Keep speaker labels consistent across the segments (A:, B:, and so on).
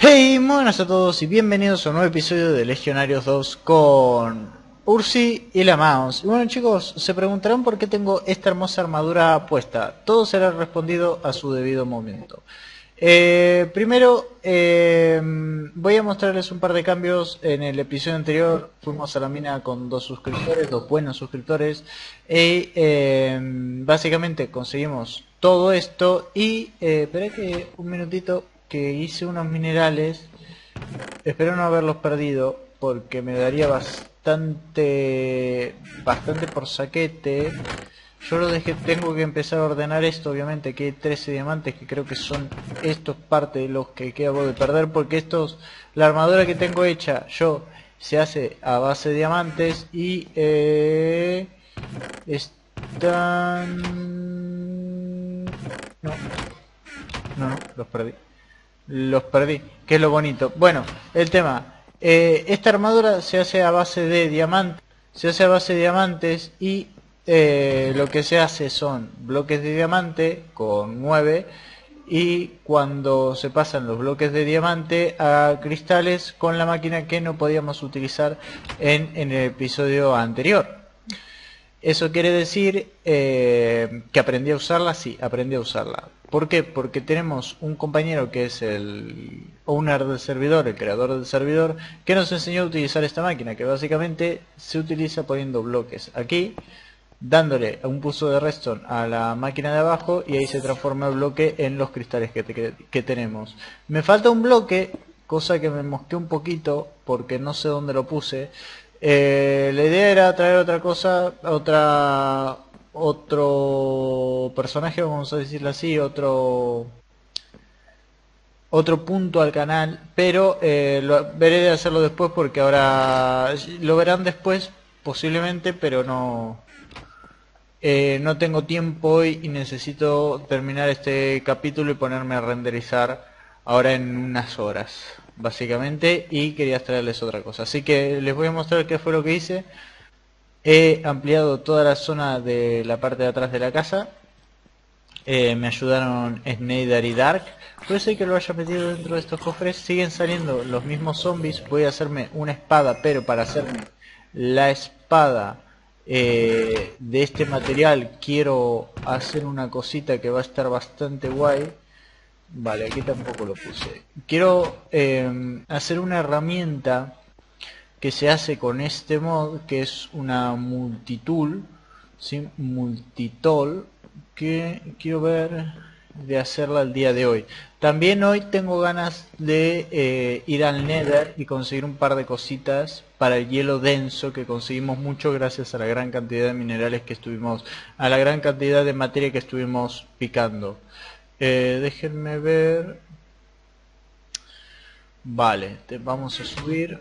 A: Hey, muy buenas a todos y bienvenidos a un nuevo episodio de Legionarios 2 con Ursi y la Mouse. Y bueno chicos, se preguntarán por qué tengo esta hermosa armadura puesta. Todo será respondido a su debido momento. Primero, voy a mostrarles un par de cambios. En el episodio anterior fuimos a la mina con dos buenos suscriptores. Y básicamente conseguimos todo esto y, esperé que un minutito, que hice unos minerales. Espero no haberlos perdido porque me daría bastante por saquete. Yo lo dejé, tengo que empezar a ordenar esto, obviamente, que hay 13 diamantes, que creo que son estos parte de los que acabo de perder, porque estos, la armadura que tengo hecha yo, se hace a base de diamantes y están... No, los perdí, que es lo bonito. Bueno, el tema, esta armadura se hace a base de diamantes y lo que se hace son bloques de diamante con 9 y cuando se pasan los bloques de diamante a cristales con la máquina que no podíamos utilizar en el episodio anterior. Eso quiere decir que aprendí a usarla, sí, aprendí a usarla. ¿Por qué? Porque tenemos un compañero que es el owner del servidor, el creador del servidor, que nos enseñó a utilizar esta máquina, que básicamente se utiliza poniendo bloques aquí, dándole un pulso de redstone a la máquina de abajo y ahí se transforma el bloque en los cristales que tenemos. Me falta un bloque, cosa que me mosqué un poquito porque no sé dónde lo puse. La idea era traer otra cosa, otro personaje, vamos a decirlo así, otro punto al canal, pero veré de hacerlo después porque ahora lo verán después posiblemente, pero no tengo tiempo hoy y necesito terminar este capítulo y ponerme a renderizar ahora en unas horas, básicamente, y quería traerles otra cosa. Así que les voy a mostrar qué fue lo que hice. He ampliado toda la zona de la parte de atrás de la casa. Me ayudaron Snyder y Dark. Puede ser que lo haya metido dentro de estos cofres. Siguen saliendo los mismos zombies. Voy a hacerme una espada, pero para hacerme la espada de este material quiero hacer una cosita que va a estar bastante guay. Vale, aquí tampoco lo puse. Quiero hacer una herramienta que se hace con este mod, que es una multitool, ¿sí? Multitool, que quiero ver de hacerla el día de hoy. También hoy tengo ganas de ir al Nether y conseguir un par de cositas para el hielo denso, que conseguimos mucho gracias a la gran cantidad de minerales que estuvimos, a la gran cantidad de materia que estuvimos picando. Déjenme ver. Vale, vamos a subir.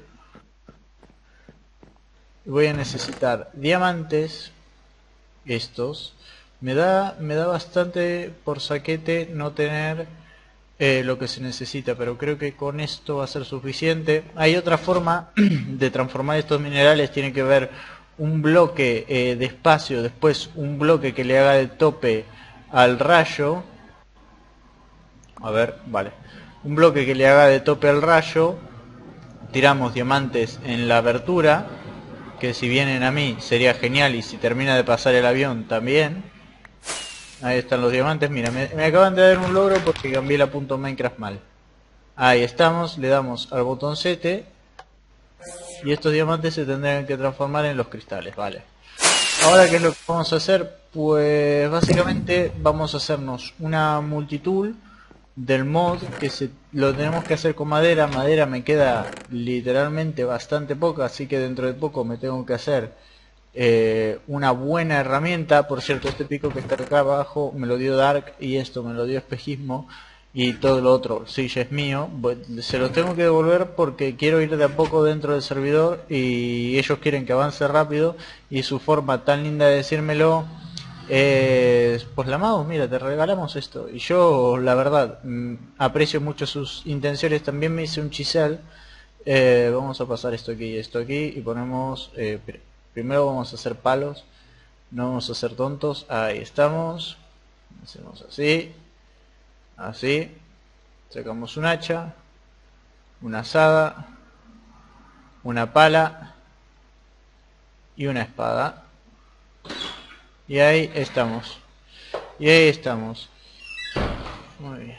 A: Voy a necesitar diamantes, estos. Me da bastante por saquete no tener lo que se necesita, pero creo que con esto va a ser suficiente. Hay otra forma de transformar estos minerales, tiene que ver un bloque de espacio, después un bloque que le haga de tope al rayo. A ver, vale. Un bloque que le haga de tope al rayo. Tiramos diamantes en la abertura, que si vienen a mí sería genial, y si termina de pasar el avión también. Ahí están los diamantes. Mira, me acaban de dar un logro porque cambié la punto Minecraft mal. Ahí estamos, le damos al botoncete y estos diamantes se tendrán que transformar en los cristales, vale. Ahora, ¿qué es lo que vamos a hacer? Pues básicamente vamos a hacernos una multitool del mod, que lo tenemos que hacer con madera. Madera me queda literalmente bastante poca, así que dentro de poco me tengo que hacer una buena herramienta. Por cierto, este pico que está acá abajo me lo dio Dark y esto me lo dio Espejismo, y todo lo otro sí ya es mío. Se los tengo que devolver porque quiero ir de a poco dentro del servidor y ellos quieren que avance rápido, y su forma tan linda de decírmelo es: pues la mouse, mira, te regalamos esto. Y yo la verdad aprecio mucho sus intenciones. También me hice un chisel. Vamos a pasar esto aquí y ponemos primero vamos a hacer palos, no vamos a ser tontos. Ahí estamos. Hacemos así, así, sacamos un hacha, una azada, una pala y una espada. Y ahí estamos. Y ahí estamos. Muy bien.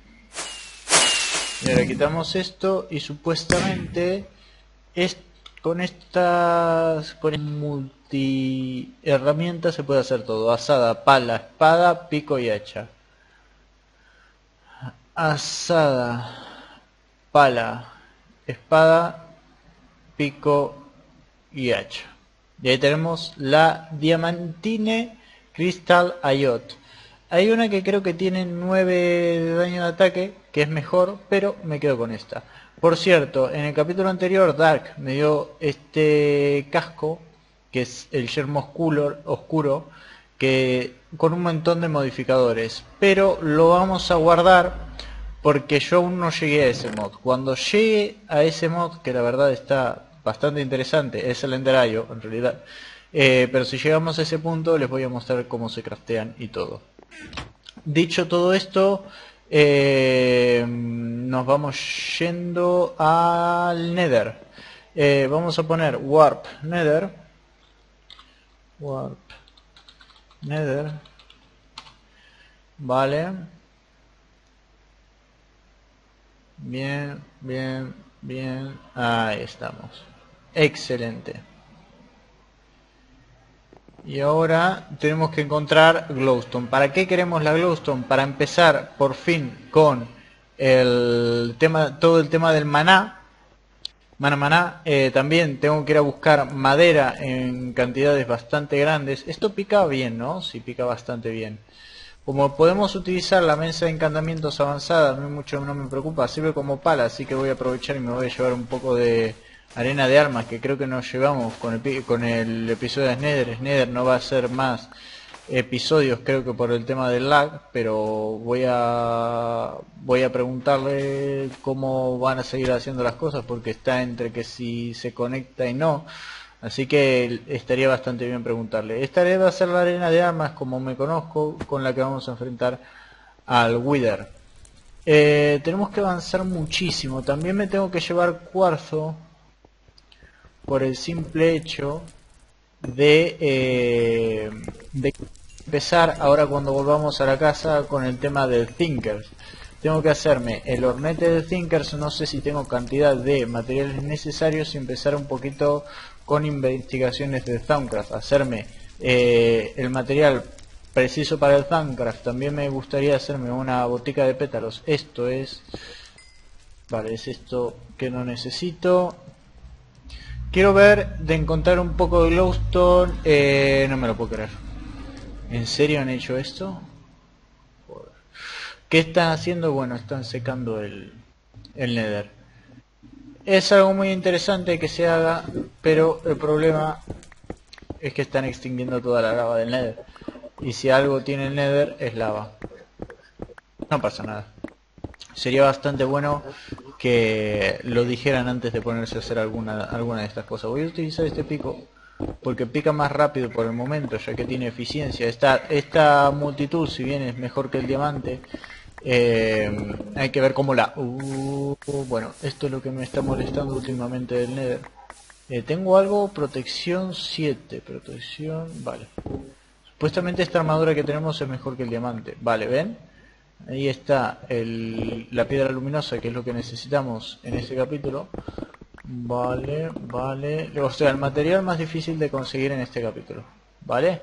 A: Y ahora quitamos esto y supuestamente con estas multi herramientas se puede hacer todo. Azada, pala, espada, pico y hacha. Azada, pala, espada, pico y hacha. Y ahí tenemos la Diamantine Crystal Ayot. Hay una que creo que tiene 9 de daño de ataque, que es mejor, pero me quedo con esta. Por cierto, en el capítulo anterior Dark me dio este casco, que es el yermo oscuro, que con un montón de modificadores. Pero lo vamos a guardar porque yo aún no llegué a ese mod. Cuando llegue a ese mod, que la verdad está bastante interesante, es el Ender en realidad. Pero si llegamos a ese punto les voy a mostrar cómo se craftean y todo. Dicho todo esto, nos vamos yendo al Nether. Vamos a poner Warp Nether. Warp Nether. Vale. Bien, bien, bien. Ahí estamos. Excelente. Y ahora tenemos que encontrar glowstone. ¿Para qué queremos la glowstone? Para empezar por fin con el tema, todo el tema del maná. Maná. También tengo que ir a buscar madera en cantidades bastante grandes. Esto pica bien, ¿no? Sí, pica bastante bien. Como podemos utilizar la mesa de encantamientos avanzada, a mí mucho no me preocupa, sirve como pala, así que voy a aprovechar y me voy a llevar un poco de arena de armas, que creo que nos llevamos con el episodio de Nether. Nether no va a ser más episodios, creo que por el tema del lag, pero voy a preguntarle cómo van a seguir haciendo las cosas, porque está entre que si se conecta y no. Así que estaría bastante bien preguntarle. Esta va a ser la arena de armas, como me conozco, con la que vamos a enfrentar al Wither. Tenemos que avanzar muchísimo. También me tengo que llevar cuarzo por el simple hecho de empezar ahora cuando volvamos a la casa con el tema del Thinkers. Tengo que hacerme el hornete del Thinkers, no sé si tengo cantidad de materiales necesarios y empezar un poquito con investigaciones de Thaumcraft, hacerme el material preciso para el Thaumcraft. También me gustaría hacerme una botica de pétalos. Esto es... Vale, es esto que no necesito. Quiero ver de encontrar un poco de glowstone. No me lo puedo creer. ¿En serio han hecho esto? Joder. ¿Qué están haciendo? Bueno, están secando el Nether. Es algo muy interesante que se haga, pero el problema es que están extinguiendo toda la lava del Nether. Y si algo tiene el Nether es lava. No pasa nada. Sería bastante bueno que lo dijeran antes de ponerse a hacer alguna de estas cosas. Voy a utilizar este pico porque pica más rápido por el momento, ya que tiene eficiencia. Esta multitud, si bien es mejor que el diamante, hay que ver cómo la... bueno, esto es lo que me está molestando últimamente del Nether. Tengo algo, protección 7, protección... Vale. Supuestamente esta armadura que tenemos es mejor que el diamante. Vale, ¿ven? Ahí está la piedra luminosa, que es lo que necesitamos en este capítulo. Vale, vale. O sea, el material más difícil de conseguir en este capítulo. ¿Vale?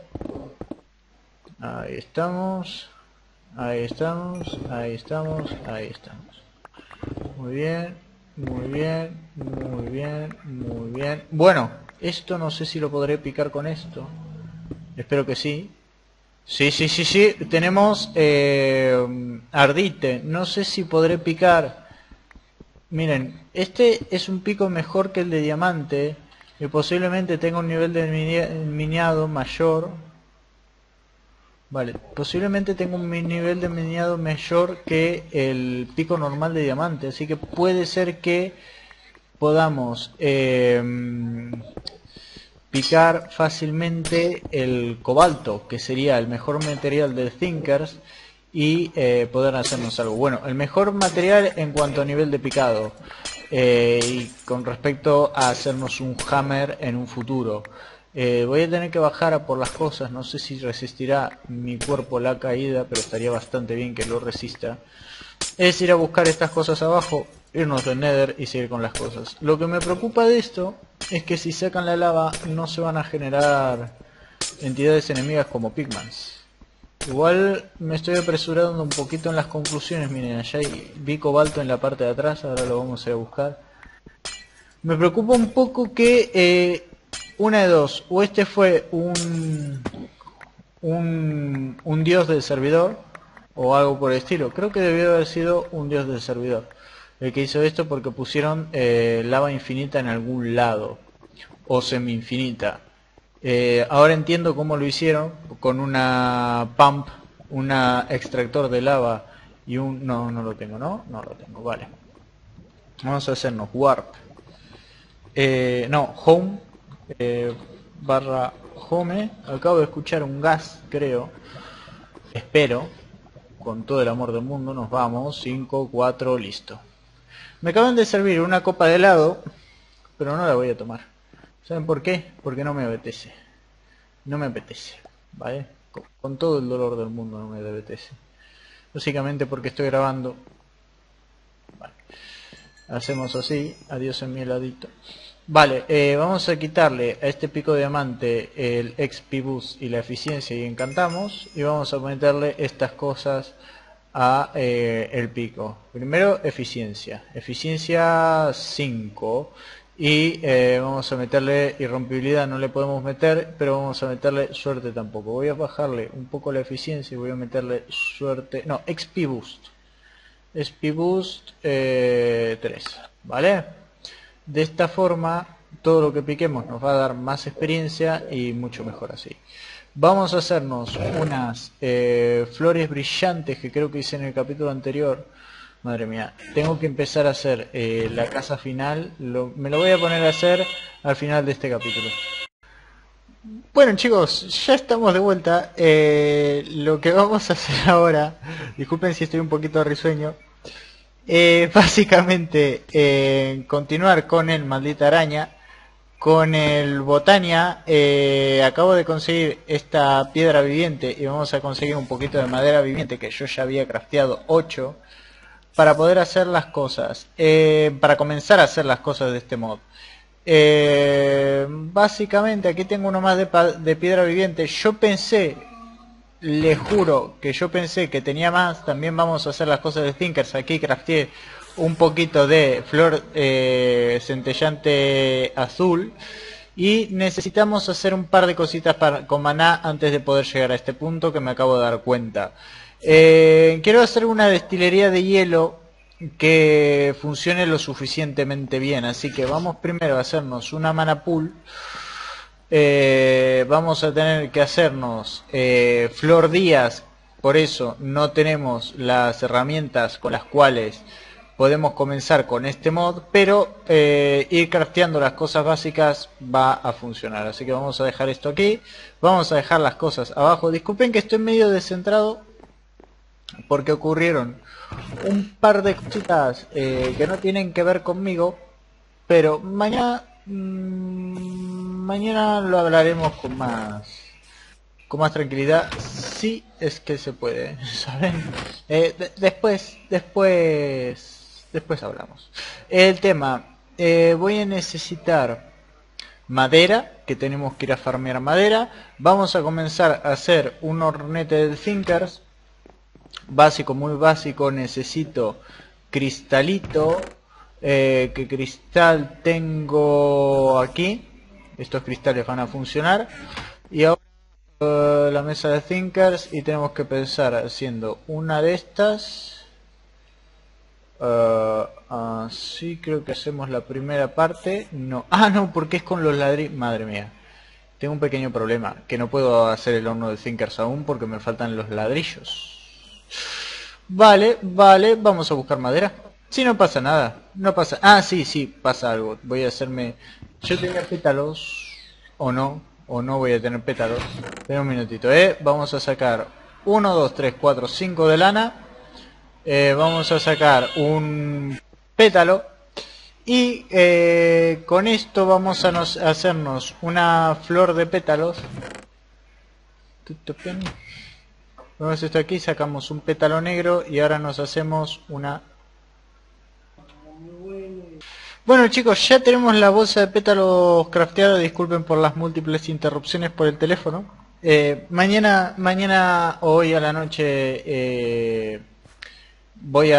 A: Ahí estamos. Ahí estamos. Ahí estamos. Ahí estamos. Muy bien. Muy bien. Muy bien. Muy bien. Bueno, esto no sé si lo podré picar con esto. Espero que sí. Sí. Tenemos ardite. No sé si podré picar. Miren, este es un pico mejor que el de diamante. Y posiblemente tenga un nivel de miniado mayor. Vale, posiblemente tenga un nivel de miniado mayor que el pico normal de diamante. Así que puede ser que podamos picar fácilmente el cobalto, que sería el mejor material del Thinkers, y poder hacernos algo. Bueno, el mejor material en cuanto a nivel de picado. y con respecto a hacernos un hammer en un futuro. Voy a tener que bajar a por las cosas, no sé si resistirá mi cuerpo la caída, pero estaría bastante bien que lo resista. Es ir a buscar estas cosas abajo, irnos del Nether y seguir con las cosas. Lo que me preocupa de esto es que si sacan la lava no se van a generar entidades enemigas como pigmans. Igual me estoy apresurando un poquito en las conclusiones. Miren, allá vi cobalto en la parte de atrás, ahora lo vamos a ir a buscar. Me preocupa un poco que una de dos, o este fue un dios del servidor o algo por el estilo. Creo que debió haber sido un dios del servidor el que hizo esto, porque pusieron lava infinita en algún lado o semi infinita. Ahora entiendo cómo lo hicieron, con una pump, una extractor de lava y un... No lo tengo, no lo tengo, vale. Vamos a hacernos warp. No, home, barra home. Acabo de escuchar un gas, creo. Espero, con todo el amor del mundo, nos vamos. 5, 4, listo. Me acaban de servir una copa de helado, pero no la voy a tomar. ¿Saben por qué? Porque no me apetece. No me apetece, ¿vale? Con todo el dolor del mundo no me apetece. Básicamente porque estoy grabando. Vale. Hacemos así. Adiós en mi heladito. Vale, vamos a quitarle a este pico de diamante el XP Boost y la eficiencia y encantamos. Y vamos a meterle estas cosas a el pico. Primero eficiencia. Eficiencia 5. Y vamos a meterle irrompibilidad, no le podemos meter, pero vamos a meterle suerte tampoco. Voy a bajarle un poco la eficiencia y voy a meterle suerte... No, XP Boost. XP Boost 3, ¿vale? De esta forma, todo lo que piquemos nos va a dar más experiencia y mucho mejor así. Vamos a hacernos unas flores brillantes que creo que hice en el capítulo anterior. Madre mía, tengo que empezar a hacer la casa final. Me lo voy a poner a hacer al final de este capítulo. Bueno chicos, ya estamos de vuelta. Lo que vamos a hacer ahora, disculpen si estoy un poquito risueño, básicamente continuar con el maldita araña. Con el Botania acabo de conseguir esta piedra viviente y vamos a conseguir un poquito de madera viviente que yo ya había crafteado 8 para poder hacer las cosas, para comenzar a hacer las cosas de este mod. Básicamente aquí tengo uno más de piedra viviente. Yo pensé, les juro que yo pensé que tenía más. También vamos a hacer las cosas de Thinkers. Aquí crafteé un poquito de flor centellante azul. Y necesitamos hacer un par de cositas con maná antes de poder llegar a este punto que me acabo de dar cuenta. Quiero hacer una destilería de hielo que funcione lo suficientemente bien. Así que vamos primero a hacernos una mana pool. Vamos a tener que hacernos flor días. Por eso no tenemos las herramientas con las cuales podemos comenzar con este mod, pero ir crafteando las cosas básicas va a funcionar. Así que vamos a dejar esto aquí, vamos a dejar las cosas abajo. Disculpen que estoy medio descentrado porque ocurrieron un par de cositas que no tienen que ver conmigo, pero mañana lo hablaremos con más tranquilidad, si es que se puede, ¿saben? Después hablamos. El tema, voy a necesitar madera, que tenemos que ir a farmear madera. Vamos a comenzar a hacer un hornete de Thinkers, básico, muy básico. Necesito cristalito, que cristal tengo aquí. Estos cristales van a funcionar. Y ahora la mesa de Thinkers y tenemos que pensar haciendo una de estas. Así creo que hacemos la primera parte. No, no, porque es con los ladrillos. Madre mía, tengo un pequeño problema, que no puedo hacer el horno de Thinkers aún porque me faltan los ladrillos. Vale, vamos a buscar madera. Si no pasa nada, no pasa... sí, pasa algo. Voy a hacerme... Yo tenía pétalos, o no voy a tener pétalos. Espera un minutito, vamos a sacar 1, 2, 3, 4, 5 de lana. Vamos a sacar un pétalo Y con esto vamos a hacernos una flor de pétalos. Ponemos esto aquí, sacamos un pétalo negro y ahora nos hacemos una... Bueno chicos, ya tenemos la bolsa de pétalos crafteada. Disculpen por las múltiples interrupciones por el teléfono. Mañana o hoy a la noche voy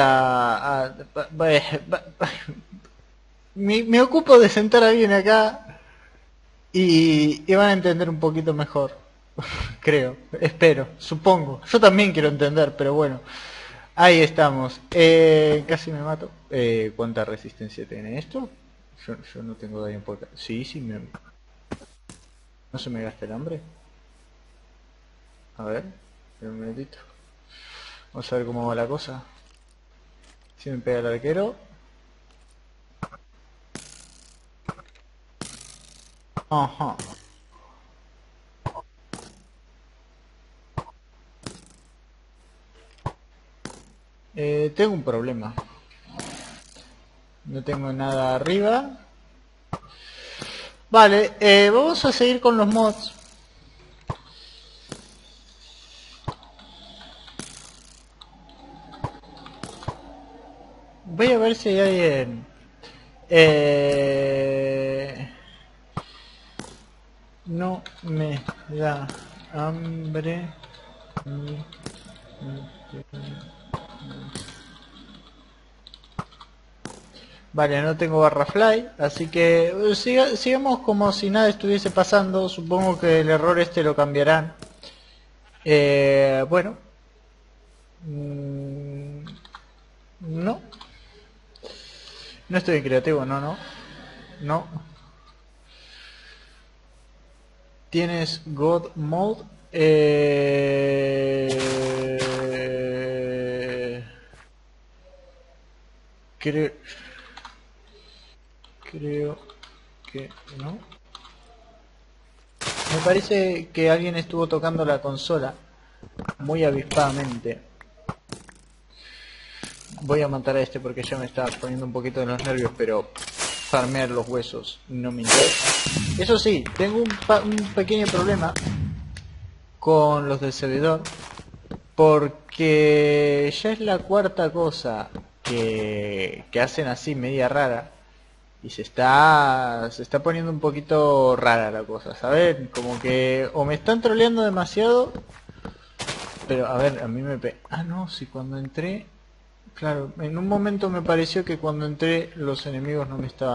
A: me ocupo de sentar a alguien acá y van a entender un poquito mejor. Creo, espero, supongo. Yo también quiero entender, pero bueno. Ahí estamos. Casi me mato. ¿Cuánta resistencia tiene esto? Yo no tengo daño por acá. Sí, sí, no se me gasta el hambre. A ver, un minutito. Vamos a ver cómo va la cosa. Si me pega el arquero. Ajá. Tengo un problema. No tengo nada arriba. Vale, vamos a seguir con los mods. Voy a ver si hay alguien... no me da hambre. Vale, no tengo barra fly, así que sigamos como si nada estuviese pasando. Supongo que el error este lo cambiarán. Bueno. No. No estoy en creativo, no. No. Tienes God Mode. Creo que no. Me parece que alguien estuvo tocando la consola muy avispadamente. Voy a matar a este porque ya me está poniendo un poquito de los nervios, pero farmear los huesos no me interesa. Eso sí, tengo un pequeño problema con los del servidor, porque ya es la cuarta cosa que hacen así media rara y se está poniendo un poquito rara la cosa, ¿sabes? Como que o me están troleando demasiado, pero a ver, a mí ah no, si cuando entré, claro, en un momento me pareció que cuando entré los enemigos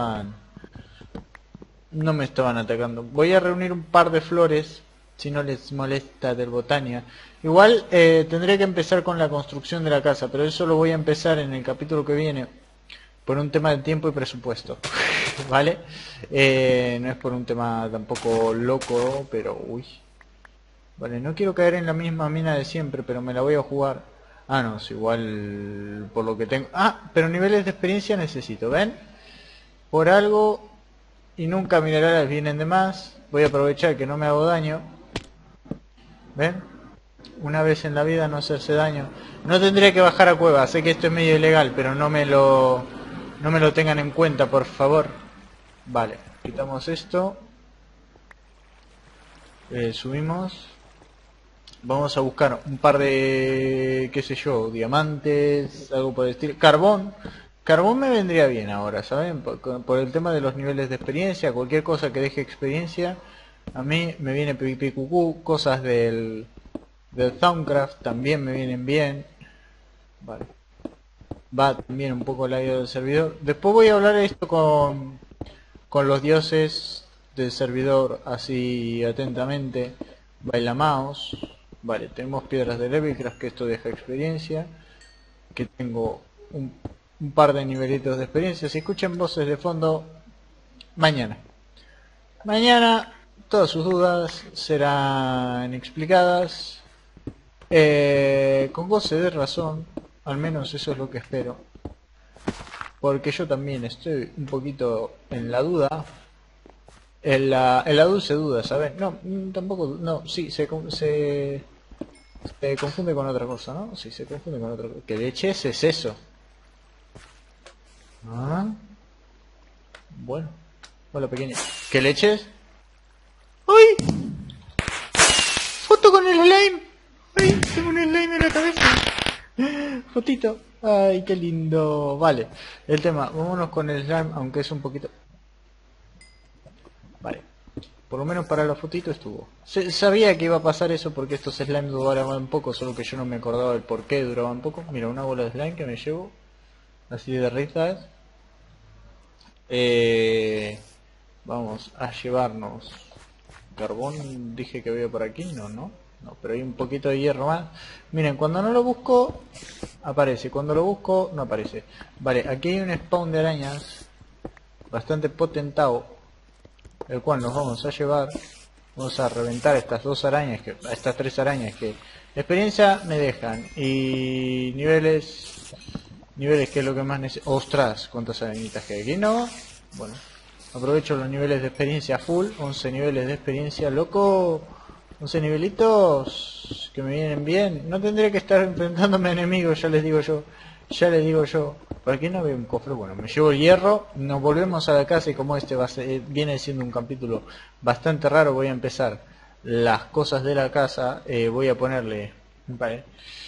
A: no me estaban atacando. Voy a reunir un par de flores, si no les molesta, del Botania. Igual tendré que empezar con la construcción de la casa, pero eso lo voy a empezar en el capítulo que viene, por un tema de tiempo y presupuesto. ¿Vale? No es por un tema tampoco loco, pero uy. Vale, no quiero caer en la misma mina de siempre, pero me la voy a jugar. Ah, no, es igual por lo que tengo. Ah, pero niveles de experiencia necesito, ¿ven? Por algo y nunca minerales vienen de más. Voy a aprovechar que no me hago daño. ¿Ven? Una vez en la vida no hacerse daño. No tendría que bajar a cueva. Sé que esto es medio ilegal, pero no me lo tengan en cuenta, por favor. Vale, quitamos esto. Subimos. Vamos a buscar un par de, qué sé yo, diamantes, algo por el estilo. Carbón. Carbón me vendría bien ahora, ¿saben? Por el tema de los niveles de experiencia, cualquier cosa que deje experiencia, a mí me viene pipicucú. Cosas del Thaumcraft también me vienen bien. Vale. Va también un poco el audio del servidor. Después voy a hablar esto con los dioses del servidor así atentamente. Bailamaos. Vale, tenemos piedras de Levelcraft, que esto deja experiencia. Que tengo un par de nivelitos de experiencia. Si escuchan voces de fondo, mañana. Mañana todas sus dudas serán explicadas. Con goce de razón. Al menos eso es lo que espero. Porque yo también estoy un poquito en la duda. En la dulce duda, ¿sabes? No, tampoco, no, sí, se confunde con otra cosa, ¿no? Sí, se confunde con otra cosa. ¿Qué leches es eso? ¿Ah? Bueno. Hola, pequeño. ¿Qué leches? ¡Uy! ¡Foto con el slime! ¡Ay! Tengo un slime en la cabeza. Fotito. Ay, qué lindo. Vale. El tema. Vámonos con el slime, aunque es un poquito... Vale. Por lo menos para la fotito estuvo. Sabía que iba a pasar eso porque estos slimes duraban poco, solo que yo no me acordaba del por qué duraban poco. Mira, una bola de slime que me llevo. Así de risas. Vamos a llevarnos carbón. Dije que había por aquí. No, pero hay un poquito de hierro más. Miren, cuando no lo busco aparece, cuando lo busco no aparece. Vale, aquí hay un spawn de arañas bastante potentado, el cual nos vamos a llevar. Vamos a reventar estas dos arañas, estas tres arañas que experiencia me dejan. Y niveles que es lo que más necesito. Ostras, cuántas arañitas que hay aquí, ¿no? Bueno, aprovecho los niveles de experiencia full. 11 niveles de experiencia, loco. 11 nivelitos que me vienen bien. No tendré que estar enfrentándome a enemigos, ya les digo yo. Por aquí no veo un cofre. Bueno, me llevo el hierro. Nos volvemos a la casa y como este viene siendo un capítulo bastante raro, voy a empezar las cosas de la casa. Voy a ponerle... Vale.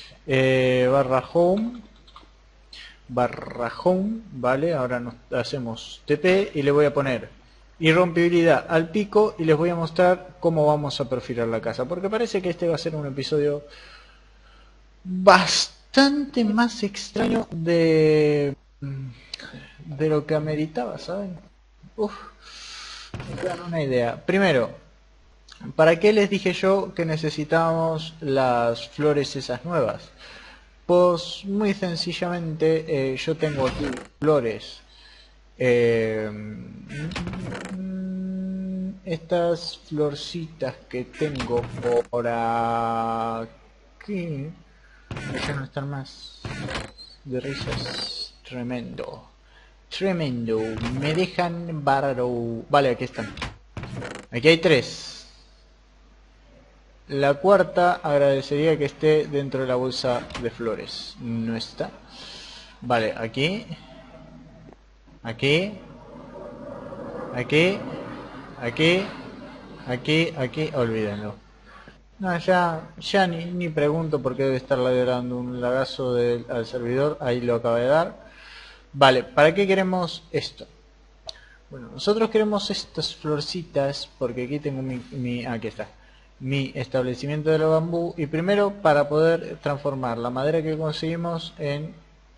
A: Barra home, vale, ahora nos hacemos TP y le voy a poner irrompibilidad al pico y les voy a mostrar cómo vamos a perfilar la casa, porque parece que este va a ser un episodio bastante más extraño de lo que ameritaba, ¿saben? Uf, me dan una idea. Primero, ¿para qué les dije yo que necesitábamos las flores esas nuevas? Pues muy sencillamente yo tengo aquí flores. Estas florcitas que tengo por aquí ya no están más de risas. Tremendo. Me dejan bárbaro. Vale, aquí están. Aquí hay tres. La cuarta agradecería que esté dentro de la bolsa de flores. No está. Vale, aquí. Aquí. Olvídenlo. No, ya ni pregunto por qué debe estar dando un lagazo al servidor. Ahí lo acaba de dar. Vale, ¿para qué queremos esto? Bueno, nosotros queremos estas florcitas porque aquí tengo aquí está. Mi establecimiento de la bambú, y primero para poder transformar la madera que conseguimos en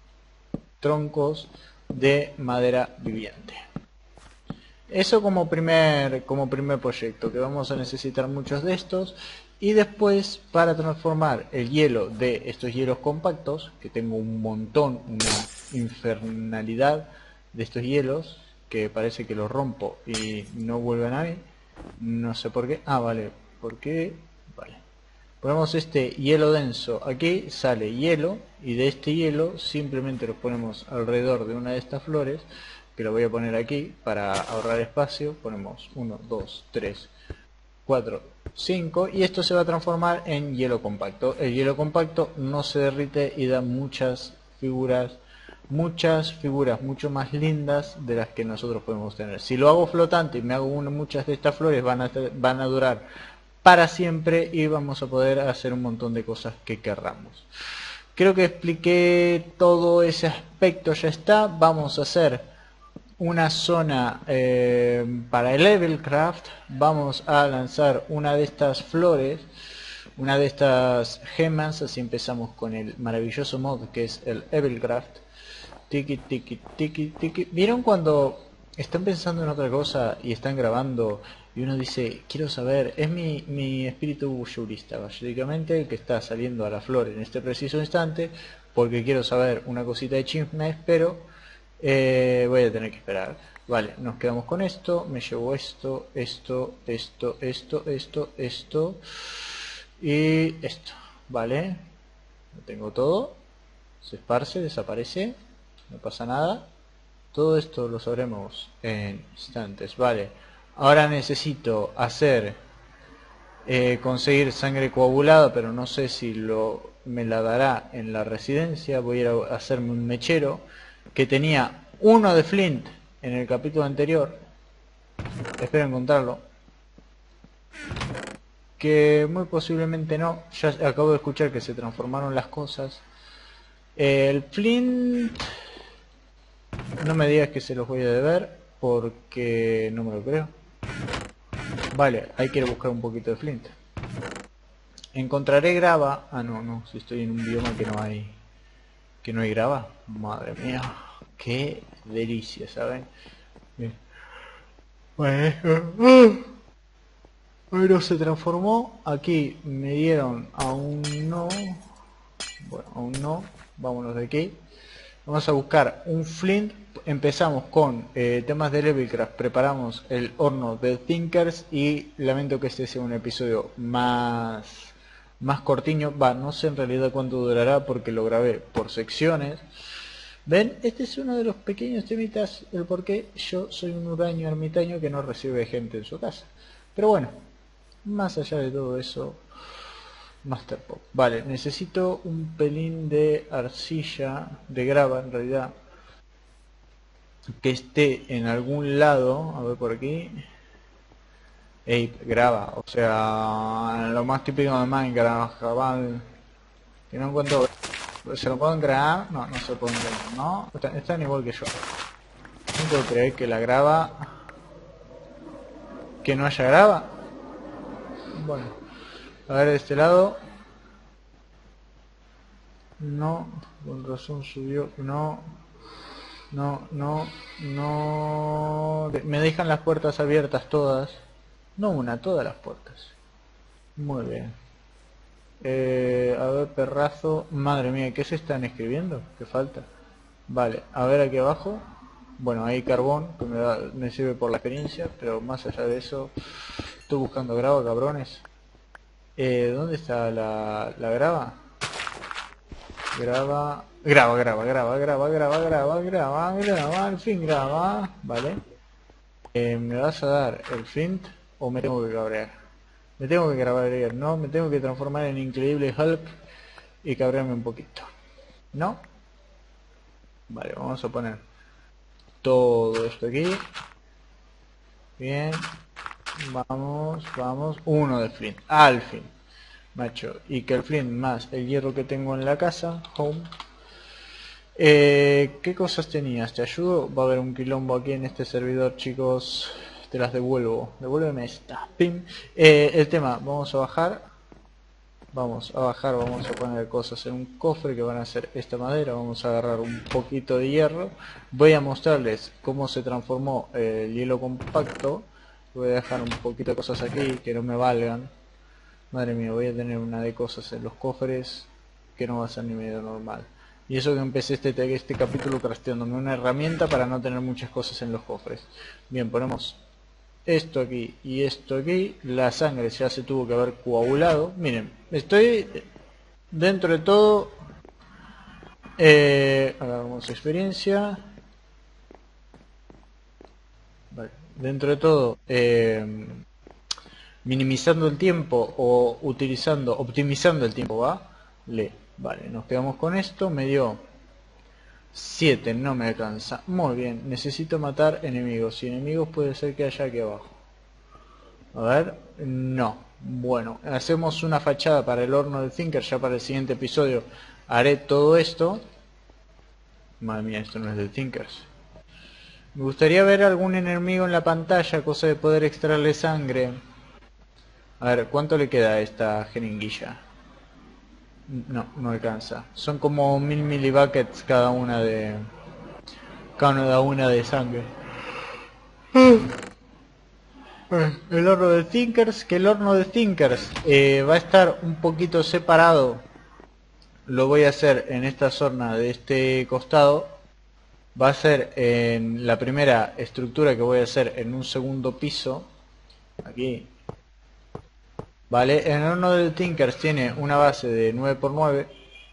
A: troncos de madera viviente. Eso como primer proyecto, que vamos a necesitar muchos de estos. Y después para transformar el hielo de estos hielos compactos, que tengo un montón, una infernalidad de estos hielos, que parece que los rompo y no vuelven a mí. No sé por qué. Ah, vale. ¿Por qué? Vale. Ponemos este hielo denso aquí, sale hielo, y de este hielo simplemente lo ponemos alrededor de una de estas flores, que lo voy a poner aquí para ahorrar espacio. Ponemos 1, 2, 3, 4, 5, y esto se va a transformar en hielo compacto. El hielo compacto no se derrite y da muchas figuras mucho más lindas de las que nosotros podemos tener. Si lo hago flotante y me hago muchas de estas flores, van a durar para siempre y vamos a poder hacer un montón de cosas que querramos. Creo que expliqué todo ese aspecto, ya está. Vamos a hacer una zona para el Levelcraft. Vamos a lanzar una de estas flores, una de estas gemas, así empezamos con el maravilloso mod que es el Levelcraft. Tiki tiki tiki tiki. ¿Vieron cuando están pensando en otra cosa y están grabando y uno dice, quiero saber? Es mi espíritu bullurista, básicamente, el que está saliendo a la flor en este preciso instante, porque quiero saber una cosita de chismes, pero voy a tener que esperar. Vale, nos quedamos con esto. Me llevo esto y esto. Vale, lo tengo todo. Se esparce, desaparece. No pasa nada. Todo esto lo sabremos en instantes. Vale, ahora necesito conseguir sangre coagulada, pero no sé si me la dará en la residencia. Voy a ir a hacerme un mechero que tenía uno de flint en el capítulo anterior, espero encontrarlo, que muy posiblemente no, ya acabo de escuchar que se transformaron las cosas. El Flint, no me digas que se los voy a deber, porque no me lo creo. Vale, hay que ir a buscar un poquito de Flint. Encontraré grava. Ah, no, si estoy en un bioma que no hay grava. Madre mía, qué delicia, ¿saben? Bien. Bueno, se transformó. Aquí me dieron a un no. Bueno, aún no. Vámonos de aquí. Vamos a buscar un flint. Empezamos con temas de Levelcraft. Preparamos el horno de Thinkers. Y lamento que este sea un episodio más cortiño. Va, no sé en realidad cuánto durará porque lo grabé por secciones. Ven, este es uno de los pequeños temitas. El por qué yo soy un huraño ermitaño que no recibe gente en su casa. Pero bueno, más allá de todo eso, Master Pop. Vale, necesito un pelín de arcilla, de grava en realidad, que esté en algún lado. A ver por aquí. Ey, grava, o sea, lo más típico de Minecraft, cabal. Que no encuentro. ¿Se lo pueden crear? No, no se lo pueden crear, ¿no? Están igual que yo. No puedo creer que la grava... Que no haya grava. Bueno, a ver de este lado. No, con razón subió. No, no. Me dejan las puertas abiertas todas. No una, todas las puertas. Muy bien. A ver, perrazo. Madre mía, ¿qué se están escribiendo? ¿Qué falta? Vale, a ver aquí abajo. Bueno, hay carbón, que me sirve por la experiencia, pero más allá de eso, estoy buscando grava, cabrones. ¿Dónde está la grava? Grava, al fin grava, vale. ¿Me vas a dar el flint o me tengo que cabrear? Me tengo que cabrear, ¿no? Me tengo que transformar en increíble Hulk y cabrearme un poquito. ¿No? Vale, vamos a poner todo esto aquí. Bien. Vamos. Uno de flint. Al fin. Macho. Y que el flint más el hierro que tengo en la casa. Home. ¿Qué cosas tenías? ¿Te ayudo? Va a haber un quilombo aquí en este servidor, chicos. Te las devuelvo. Devuélveme esta. Pim. El tema. Vamos a bajar. Vamos a poner cosas en un cofre que van a ser esta madera. Vamos a agarrar un poquito de hierro. Voy a mostrarles cómo se transformó el hielo compacto. Voy a dejar un poquito de cosas aquí que no me valgan. Madre mía, voy a tener una de cosas en los cofres que no va a ser ni medio normal. Y eso que empecé este capítulo crafteándome una herramienta para no tener muchas cosas en los cofres. Bien, ponemos esto aquí y esto aquí. La sangre ya se tuvo que haber coagulado. Miren, estoy dentro de todo. Hagamos experiencia. Vale. Dentro de todo, minimizando el tiempo o optimizando el tiempo, ¿va? Vale, nos quedamos con esto. Me dio 7, no me alcanza. Muy bien, necesito matar enemigos. Y enemigos puede ser que haya aquí abajo. A ver, no. Bueno, hacemos una fachada para el horno de Thinker. Ya para el siguiente episodio haré todo esto. Madre mía, esto no es de Thinkers. Me gustaría ver algún enemigo en la pantalla, cosa de poder extraerle sangre. A ver, ¿cuánto le queda a esta jeringuilla? No, no alcanza. Son como 1000 milibuckets cada una de sangre. El horno de Thinkers, que el horno de Thinkers va a estar un poquito separado. Lo voy a hacer en esta zona de este costado. Va a ser en la primera estructura que voy a hacer en un segundo piso. Aquí. Vale, el horno de Thinkers tiene una base de 9×9.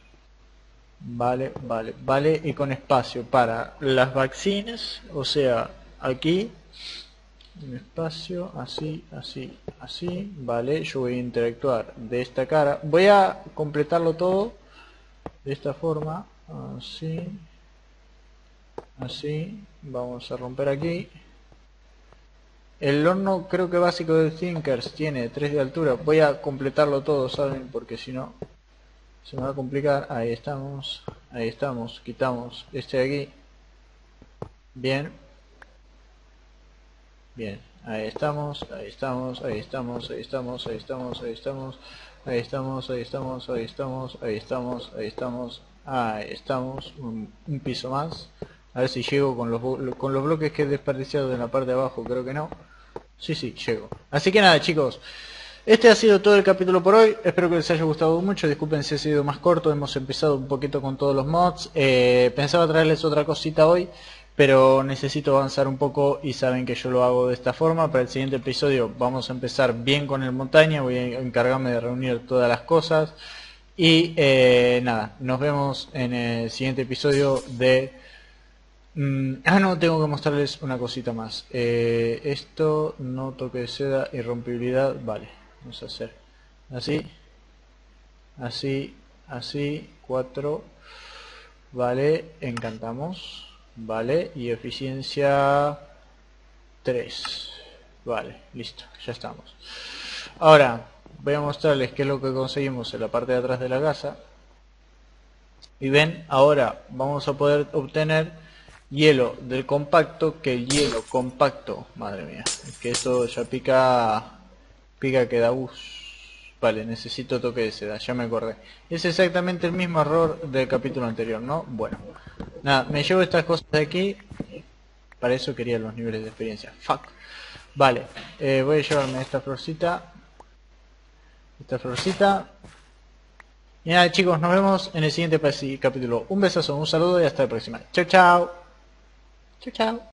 A: Vale, y con espacio para las vaccines, o sea, aquí un espacio, así, vale. Yo voy a interactuar de esta cara, voy a completarlo todo de esta forma, así, Así, vamos a romper aquí. El horno creo que básico del Thinkers tiene 3 de altura. Voy a completarlo todo, ¿saben? Porque si no se me va a complicar. Ahí estamos. Ahí estamos. Quitamos este de aquí. Bien. Bien. Ahí estamos. Ahí estamos. Ahí estamos. Ahí estamos. Ahí estamos. Ahí estamos. Ahí estamos. Ahí estamos. Ahí estamos. Ahí estamos. Ahí estamos. Ahí estamos. Un piso más. A ver si llego con los bloques que he desperdiciado en la parte de abajo. Creo que no. Sí, sí, llego. Así que nada, chicos. Este ha sido todo el capítulo por hoy. Espero que les haya gustado mucho. Disculpen si ha sido más corto. Hemos empezado un poquito con todos los mods. Pensaba traerles otra cosita hoy, pero necesito avanzar un poco y saben que yo lo hago de esta forma. Para el siguiente episodio vamos a empezar bien con el montaña. Voy a encargarme de reunir todas las cosas. Y nada, nos vemos en el siguiente episodio de... no, tengo que mostrarles una cosita más. Esto, no toque de seda, irrompibilidad, vale. Vamos a hacer así, así, así, 4, vale, encantamos, vale, y eficiencia 3, vale, listo, ya estamos. Ahora, voy a mostrarles qué es lo que conseguimos en la parte de atrás de la casa. Y ven, ahora vamos a poder obtener hielo del compacto, que el hielo compacto, madre mía, es que esto ya pica que da vale, necesito toque de seda, ya me acordé. Es exactamente el mismo error del capítulo anterior, ¿no? Bueno, nada, me llevo estas cosas de aquí, para eso quería los niveles de experiencia, fuck. Vale, voy a llevarme esta florcita, y nada, chicos, nos vemos en el siguiente capítulo. Un besazo, un saludo y hasta la próxima. Chao, chao. Chao, chao.